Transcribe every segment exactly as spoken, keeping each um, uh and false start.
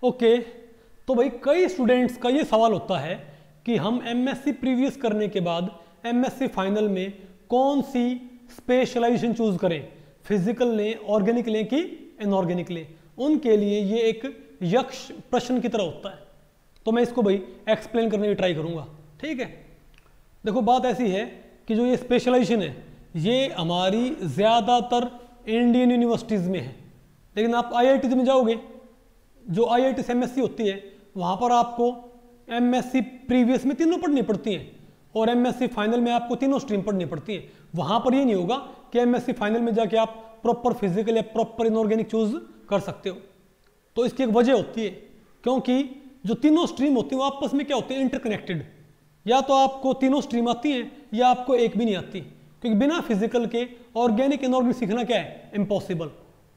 Okay, तो भाई कई स्टूडेंट्स का ये सवाल होता है कि हम एमएससी प्रीवियस करने के बाद एमएससी फाइनल में कौन सी स्पेशलाइजेशन चूज करें, फिजिकल लें, ऑर्गेनिक लें कि इनऑर्गेनिक लें। उनके लिए ये एक यक्ष प्रश्न की तरह होता है, तो मैं इसको भाई एक्सप्लेन करने की ट्राई करूंगा। ठीक है, देखो बात ऐसी है कि जो ये स्पेशलाइजेशन है ये हमारी ज़्यादातर इंडियन यूनिवर्सिटीज़ में है, लेकिन आप आईआईटी में जाओगे, जो आईआईटी से एमएससी होती है वहाँ पर आपको एमएससी प्रीवियस में तीनों पढ़नी पड़ती हैं और एमएससी फाइनल में आपको तीनों स्ट्रीम पढ़नी पड़ती है। वहाँ पर ये नहीं होगा कि एमएससी फाइनल में जाके आप प्रॉपर फिजिकल या प्रॉपर इनऑर्गेनिक चूज कर सकते हो। तो इसकी एक वजह होती है, क्योंकि जो तीनों स्ट्रीम होती है वो आपस में क्या होती है, इंटरकनेक्टेड। या तो आपको तीनों स्ट्रीम आती हैं या आपको एक भी नहीं आती, क्योंकि बिना फिजिकल के ऑर्गेनिक इनऑर्गेनिक सीखना क्या है, इम्पॉसिबल।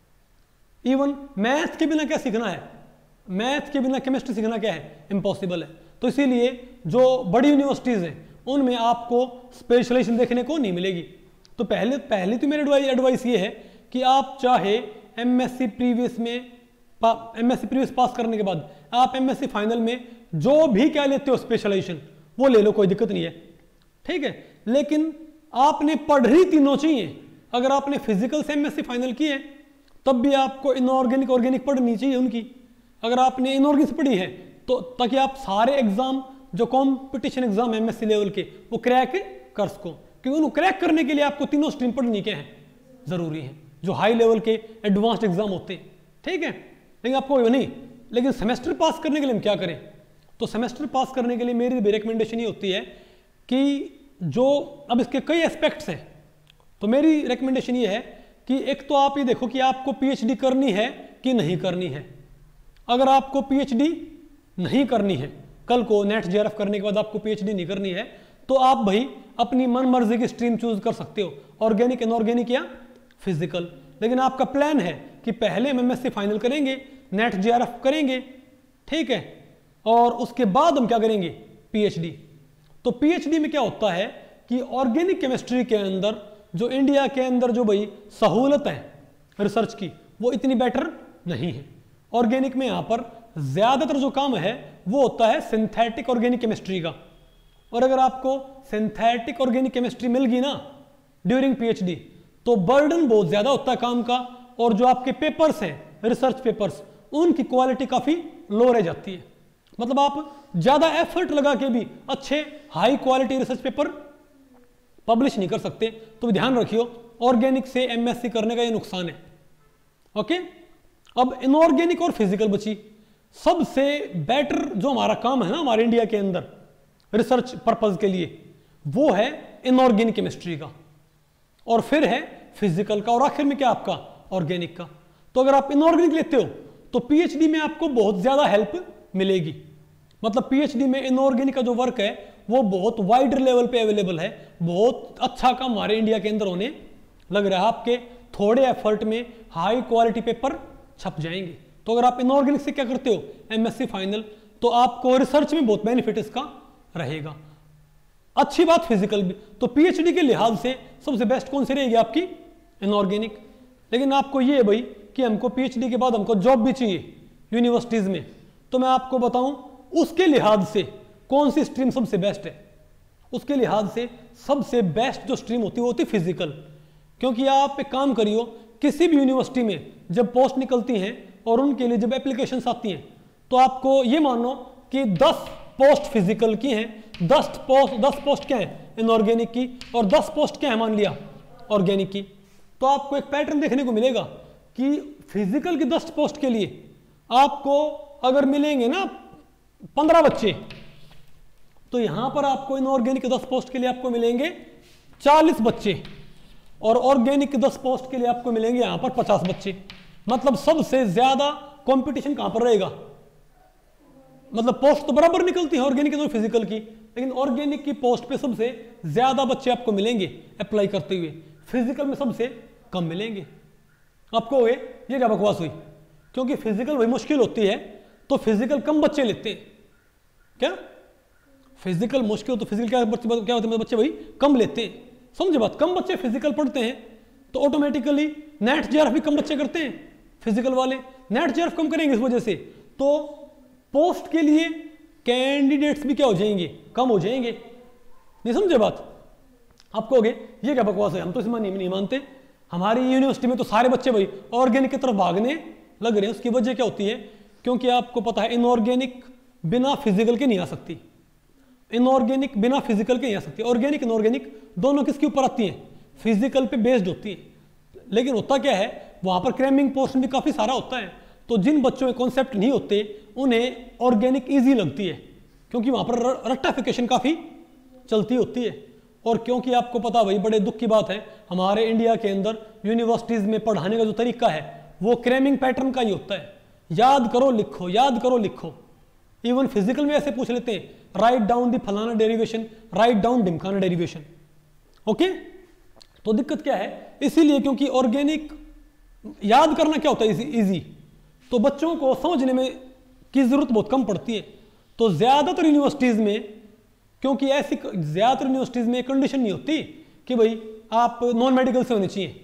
इवन मैथ के बिना क्या सीखना है, मैथ के बिना केमिस्ट्री सीखना क्या है, इम्पॉसिबल है। तो इसीलिए जो बड़ी यूनिवर्सिटीज़ हैं उनमें आपको स्पेशलाइजेशन देखने को नहीं मिलेगी। तो पहले पहले तो मेरी एडवाइस एडवाइस ये है कि आप चाहे एमएससी प्रीवियस में एमएससी प्रीवियस पास करने के बाद आप एमएससी फाइनल में जो भी क्या लेते हो स्पेशलाइजेशन वो ले लो, कोई दिक्कत नहीं है। ठीक है, लेकिन आपने पढ़नी तीनों चाहिए। अगर आपने फिजिकल से एमएससी फाइनल की है तब भी आपको इनऑर्गेनिक ऑर्गेनिक पढ़नी चाहिए उनकी। अगर आपने इनऑर्गेनिक पढ़ी है तो ताकि आप सारे एग्जाम जो कंपटीशन एग्जाम एमएससी लेवल के वो क्रैक कर सको, क्योंकि उनको क्रैक करने के लिए आपको तीनों स्ट्रीम पढ़नी क्या है, जरूरी है, जो हाई लेवल के एडवांस्ड एग्जाम होते हैं। ठीक है, लेकिन आपको नहीं, लेकिन सेमेस्टर पास करने के लिए हम क्या करें, तो सेमेस्टर पास करने के लिए मेरी भी रिकमेंडेशन ये होती है कि जो अब इसके कई एस्पेक्ट्स हैं, तो मेरी रिकमेंडेशन ये है कि एक तो आप ये देखो कि आपको पीएचडी करनी है कि नहीं करनी है। अगर आपको पीएचडी नहीं करनी है, कल को नेट जेआरएफ करने के बाद आपको पीएचडी नहीं करनी है, तो आप भाई अपनी मन मर्जी की स्ट्रीम चूज कर सकते हो, ऑर्गेनिक इनऑर्गेनिक या फिजिकल। लेकिन आपका प्लान है कि पहले हम एमएससी फाइनल करेंगे, नेट जेआरएफ करेंगे, ठीक है, और उसके बाद हम क्या करेंगे, पीएचडी। तो पीएचडी में क्या होता है कि ऑर्गेनिक केमिस्ट्री के अंदर जो इंडिया के अंदर जो भाई सहूलत है रिसर्च की वो इतनी बेटर नहीं है। ऑर्गेनिक में यहाँ पर ज्यादातर जो काम है वो होता है सिंथेटिक ऑर्गेनिक केमिस्ट्री का, और अगर आपको सिंथेटिक ऑर्गेनिक केमिस्ट्री मिल गई ना ड्यूरिंग पीएचडी तो बर्डन बहुत ज्यादा होता है काम का, और जो आपके पेपर्स हैं रिसर्च पेपर्स उनकी क्वालिटी काफी लो रह जाती है। मतलब आप ज्यादा एफर्ट लगा के भी अच्छे high quality research paper publish नहीं कर सकते। तो ध्यान रखियो, ऑर्गेनिक से एमएससी करने का ये नुकसान है। ओके, अब इनऑर्गेनिक और फिजिकल बची। सबसे बेटर जो हमारा काम है ना हमारे इंडिया के अंदर रिसर्च पर्पज के लिए वो है इनऑर्गेनिक केमिस्ट्री का, और फिर है फिजिकल का, और आखिर में क्या आपका ऑर्गेनिक का। तो अगर आप इनऑर्गेनिक लेते हो तो पीएचडी में आपको बहुत ज्यादा हेल्प मिलेगी। मतलब पीएचडी में इनऑर्गेनिक का जो वर्क है वो बहुत वाइडर लेवल पे अवेलेबल है। बहुत अच्छा काम हमारे इंडिया के अंदर होने लग रहा है, आपके थोड़े एफर्ट में हाई क्वालिटी पेपर छप जाएंगे। तो अगर आप इनऑर्गेनिक से क्या करते हो एमएससी फाइनल, तो आपको रिसर्च में बहुत बेनिफिट इसका रहेगा। अच्छी बात फिजिकल भी, तो पीएचडी के लिहाज से सबसे बेस्ट कौन सी रहेगी आपकी, इनऑर्गेनिक। लेकिन आपको ये है भाई कि हमको पीएचडी के बाद हमको जॉब भी चाहिए यूनिवर्सिटीज में, तो मैं आपको बताऊं उसके लिहाज से कौन सी स्ट्रीम सबसे बेस्ट है। उसके लिहाज से सबसे बेस्ट जो स्ट्रीम होती है वो होती है फिजिकल। क्योंकि आप एक काम करियो, किसी भी यूनिवर्सिटी में जब पोस्ट निकलती हैं और उनके लिए जब एप्लीकेशंस आती हैं तो आपको ये मानो कि दस पोस्ट फिजिकल की हैं, दस पोस्ट दस पोस्ट क्या है इनऑर्गेनिक की, और दस पोस्ट क्या है मान लिया ऑर्गेनिक की। तो आपको एक पैटर्न देखने को मिलेगा कि फिजिकल की दस पोस्ट के लिए आपको अगर मिलेंगे ना पंद्रह बच्चे, तो यहां पर आपको इनऑर्गेनिक के दस पोस्ट के लिए आपको मिलेंगे चालीस बच्चे, और ऑर्गेनिक के दस पोस्ट के लिए आपको मिलेंगे यहां पर पचास बच्चे। मतलब सबसे ज्यादा कंपटीशन कहां पर रहेगा, मतलब पोस्ट तो बराबर निकलती है ऑर्गेनिक और फिजिकल की, लेकिन ऑर्गेनिक की पोस्ट पे सबसे ज्यादा बच्चे आपको मिलेंगे अप्लाई करते हुए, फिजिकल में सबसे कम मिलेंगे। आपको ये क्या बकवास हुई, क्योंकि फिजिकल वही मुश्किल होती है तो फिजिकल कम बच्चे लेते हैं। क्या फिजिकल मुश्किल तो फिजिकल क्या बच्चे क्या होते हैं, बच्चे वही कम लेते हैं। समझे बात, कम बच्चे फिजिकल पढ़ते हैं तो ऑटोमेटिकली नेट जेआरएफ भी कम बच्चे करते हैं फिजिकल वाले। नेट जेआरएफ कम करेंगे इस वजह से तो पोस्ट के लिए कैंडिडेट्स भी क्या हो जाएंगे, कम हो जाएंगे। नहीं समझे बात? आप कहोगे ये क्या बकवास है, हम तो इसमें नहीं, नहीं मानते। हमारी यूनिवर्सिटी में तो सारे बच्चे भाई ऑर्गेनिक की तरफ भागने लग रहे हैं। उसकी वजह क्या होती है? क्योंकि आपको पता है इनऑर्गेनिक बिना फिजिकल के नहीं आ सकती, इनऑर्गेनिक बिना फिजिकल के नहीं आ सकती। ऑर्गेनिक इनऑर्गेनिक दोनों किसके ऊपर आती हैं? फिजिकल पे बेस्ड होती है। लेकिन होता क्या है, वहां पर क्रैमिंग पोर्शन भी काफी सारा होता है। तो जिन बच्चों के कॉन्सेप्ट नहीं होते उन्हें ऑर्गेनिक ईजी लगती है, क्योंकि वहां पर रट्टाफिकेशन काफी चलती होती है। और क्योंकि आपको पता भाई, बड़े दुख की बात है, हमारे इंडिया के अंदर यूनिवर्सिटीज में पढ़ाने का जो तरीका है वो क्रैमिंग पैटर्न का ही होता है। याद करो लिखो, याद करो लिखो। इवन फिजिकल में ऐसे पूछ लेते हैं, राइट डाउन दी फलाना डेरिवेशन, राइट डाउन ढिमकाना डेरिवेशन। ओके, तो दिक्कत क्या है? इसीलिए क्योंकि ऑर्गेनिक याद करना क्या होता है इजी, तो बच्चों को समझने में की जरूरत बहुत कम पड़ती है। तो ज्यादातर यूनिवर्सिटीज में, क्योंकि ऐसी ज्यादातर यूनिवर्सिटीज में कंडीशन नहीं होती कि भाई आप नॉन मेडिकल से होने चाहिए,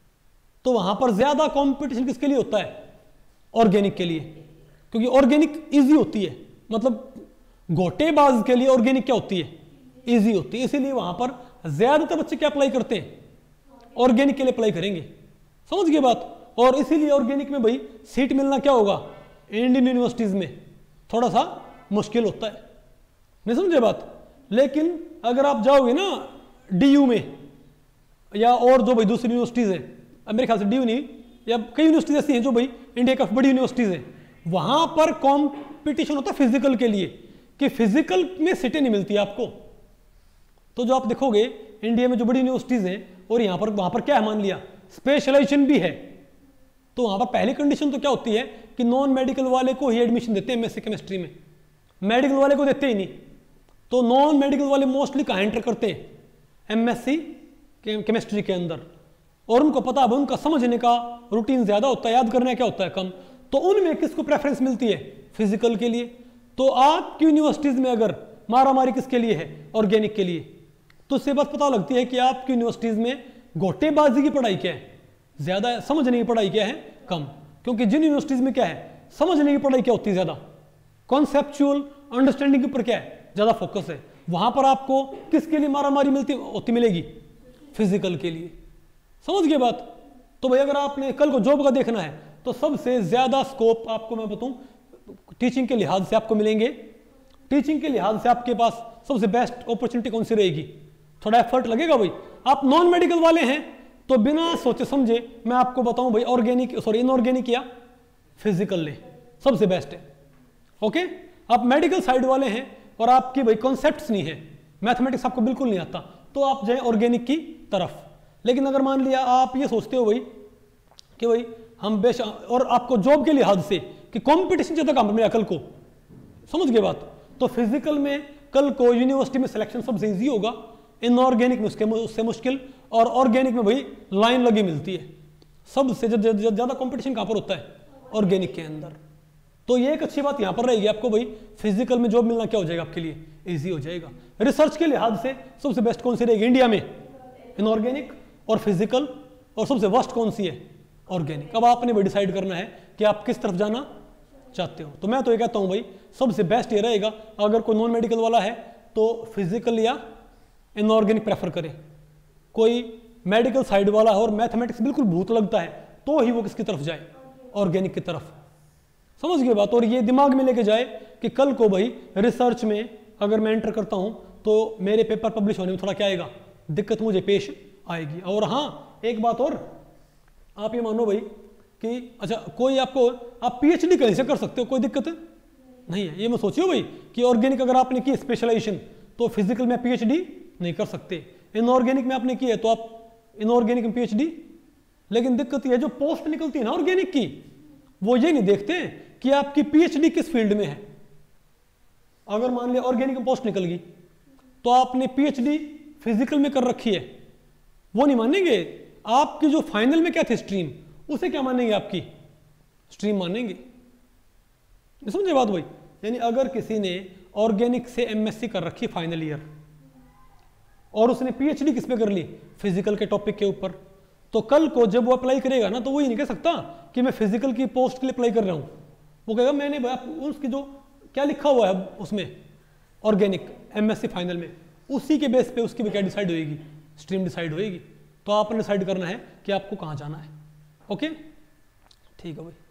तो वहां पर ज्यादा कंपटीशन किसके लिए होता है? ऑर्गेनिक के लिए, क्योंकि ऑर्गेनिक इजी होती है। मतलब घोटेबाज के लिए ऑर्गेनिक क्या होती है? इजी होती है। इसीलिए वहां पर ज्यादातर बच्चे क्या अप्लाई करते हैं? ऑर्गेनिक के लिए अप्लाई करेंगे। समझ गए बात? और इसीलिए ऑर्गेनिक में भाई सीट मिलना क्या होगा, इंडियन यूनिवर्सिटीज में थोड़ा सा मुश्किल होता है। नहीं समझे बात? लेकिन अगर आप जाओगे ना डीयू में या और जो भाई दूसरी यूनिवर्सिटीज हैं, मेरे ख्याल से डीयू नहीं या कई यूनिवर्सिटीज ऐसी हैं जो भाई इंडिया का बड़ी यूनिवर्सिटीज हैं, वहां पर कॉम्पिटिशन होता है फिजिकल के लिए, कि फिजिकल में सीटें नहीं मिलती आपको। तो जो आप देखोगे इंडिया में जो बड़ी यूनिवर्सिटीज हैं और यहाँ पर वहां पर क्या है, मान लिया स्पेशलाइजेशन भी है, तो वहां पर पहली कंडीशन तो क्या होती है कि नॉन मेडिकल वाले को ही एडमिशन देते हैं एमएससी केमिस्ट्री में, मेडिकल वाले को देते ही नहीं। तो नॉन मेडिकल वाले मोस्टली कहाँ एंटर करते हैं? एमएससी केमिस्ट्री के अंदर। और उनको पता है उनका समझने का रूटीन ज्यादा होता है, याद करने क्या होता है कम, तो उनमें किसको प्रेफरेंस मिलती है? फिजिकल के लिए। तो आपकी यूनिवर्सिटीज में अगर मारामारी किसके लिए है? ऑर्गेनिक के लिए। तो इससे बात पता लगती है कि आपकी यूनिवर्सिटीज में घोटेबाजी की पढ़ाई क्या है? ज्यादा, समझने की पढ़ाई क्या है? कम। क्योंकि जिन यूनिवर्सिटीज में क्या है, समझने की पढ़ाई क्या होती है? ज्यादा। कॉन्सेप्चुअल अंडरस्टैंडिंग के ऊपर क्या है? ज्यादा फोकस है। वहां पर आपको किसके लिए मारामारी मिलती होती मिलेगी? फिजिकल के लिए। समझ गए बात? तो भाई अगर आपने कल को जॉब का देखना है तो सबसे ज्यादा स्कोप आपको मैं बताऊं टीचिंग के लिहाज से आपको मिलेंगे। टीचिंग के लिहाज से आपके पास सबसे बेस्ट अपॉर्चुनिटी कौन सी रहेगी? थोड़ा एफर्ट लगेगा भाई। आप नॉन मेडिकल वाले हैं तो बिना सोचे समझे मैं आपको बताऊं भाई ऑर्गेनिक सॉरी इनऑर्गेनिक या फिजिकल ले, सबसे बेस्ट है। ओके, आप मेडिकल साइड वाले हैं और आपकी भाई कॉन्सेप्ट्स नहीं है, मैथमेटिक्स आपको बिल्कुल नहीं आता, तो आप जाए ऑर्गेनिक की तरफ। लेकिन अगर मान लिया आप ये सोचते हो भाई कि भाई हम बेश और आपको जॉब के लिहाज से कि कंपटीशन ज्यादा काम मिला कल को, समझ गए बात? तो फिजिकल में कल को यूनिवर्सिटी में सिलेक्शन सबसे इजी होगा, इनऑर्गेनिक में उसके उससे मुश्किल, और ऑर्गेनिक में भाई लाइन लगी मिलती है। सबसे ज्यादा कंपटीशन कहां पर होता है? ऑर्गेनिक के अंदर। तो ये एक अच्छी बात यहां पर रहेगी आपको भाई, फिजिकल में जॉब मिलना क्या हो जाएगा आपके लिए? इजी हो जाएगा। रिसर्च के लिहाज से सबसे बेस्ट कौन सी रहेगी इंडिया में? इनऑर्गेनिक और फिजिकल। और सबसे वर्स्ट कौन सी है? ऑर्गेनिक। अब आपने भी डिसाइड करना है कि आप किस तरफ जाना चाहते हो। तो मैं तो ये कहता हूं भाई सबसे बेस्ट ये रहेगा, अगर कोई नॉन मेडिकल वाला है तो फिजिकल या इनऑर्गेनिक प्रेफर करे। कोई मेडिकल साइड वाला है और मैथमेटिक्स बिल्कुल भूत लगता है तो ही वो किसकी तरफ जाए? ऑर्गेनिक की तरफ। समझ गए बात? और ये दिमाग में लेके जाए कि कल को भाई रिसर्च में अगर मैं एंटर करता हूं तो मेरे पेपर पब्लिश होने में थोड़ा क्या आएगा? दिक्कत मुझे पेश आएगी। और हाँ, एक बात और, आप ये मानो भाई कि अच्छा कोई आपको आप पीएचडी कहीं से कर सकते हो, कोई दिक्कत नहीं है। ये मैं सोचियो भाई कि ऑर्गेनिक अगर आपने की स्पेशलाइजेशन तो फिजिकल में पीएचडी नहीं कर सकते, इनऑर्गेनिक में आपने की है तो आप इनऑर्गेनिक में पीएचडी। लेकिन दिक्कत ये है जो पोस्ट निकलती है ना ऑर्गेनिक की, वो ये नहीं देखते कि आपकी पीएचडी किस फील्ड में है। अगर मान लिया ऑर्गेनिक में पोस्ट निकल गई तो आपने पीएचडी फिजिकल में कर रखी है, वो नहीं मानेंगे। आपकी जो फाइनल में क्या थी स्ट्रीम, उसे क्या मानेंगे? आपकी स्ट्रीम मानेंगे। समझे बात भाई? यानी अगर किसी ने ऑर्गेनिक से एमएससी कर रखी फाइनल ईयर और उसने पीएचडी किस पे कर ली? फिजिकल के टॉपिक के ऊपर, तो कल को जब वो अप्लाई करेगा ना तो वो ये नहीं कह सकता कि मैं फिजिकल की पोस्ट के लिए अप्लाई कर रहा हूं, वो कहेगा मैंने भाई उसकी जो क्या लिखा हुआ है उसमें ऑर्गेनिक एमएससी फाइनल में, उसी के बेस पे उसकी क्या डिसाइड होएगी, स्ट्रीम डिसाइड होएगी। तो आपने डिसाइड करना है कि आपको कहाँ जाना है। ओके ठीक है भाई।